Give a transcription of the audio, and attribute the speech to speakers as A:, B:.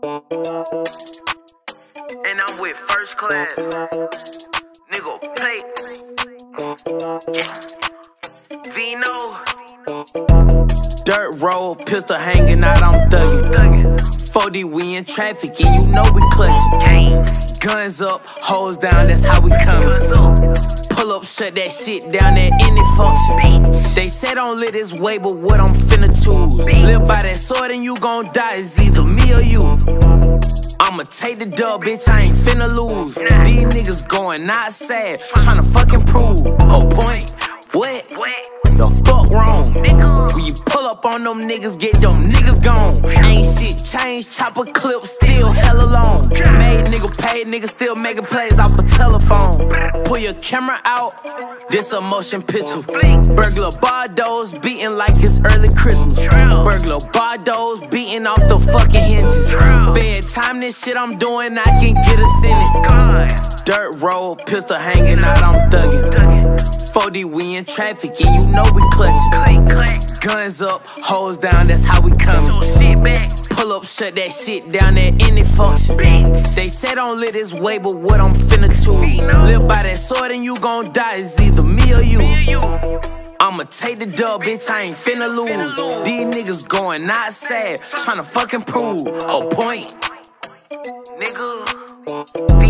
A: And I'm with first class. Nigga, play. Yeah. Vino. Dirt road, pistol hanging out, I'm thuggin'. 4D, we in traffic, and you know we clutchin'. Guns up, hoes down, that's how we comin'. Pull up, shut that shit down at any function. They said don't live this way, but what I'm finna choose. Live by that sword and you gon' die, it's either me or you. I'ma take the dub, bitch, I ain't finna lose. These niggas going not sad, tryna fucking prove. Oh, point, what? The fuck wrong? When you pull up on them niggas, get them niggas gone. Ain't shit changed, chopper clip still hella long. Made nigga paid, nigga still making plays off a telephone. Pull your camera out, this a motion picture. Burglar Bardos beating like it's early Christmas. Burglar Bardos beating off the fucking hinges. Fed time, this shit I'm doing, I can get a sentence. Dirt road, pistol hanging out, I'm thuggin'. 4D, we in traffic, and you know we clutchin'. Guns up, hoes down, that's how we comin'. So sit back, pull up, shut that shit down at any function. They say don't live this way, but what I'm finna choose. Live by that sword and you gon' die, it's either me or you. I'ma take the dub, bitch, I ain't finna lose. These niggas going not sad, tryna fucking prove. Oh, point. Nigga.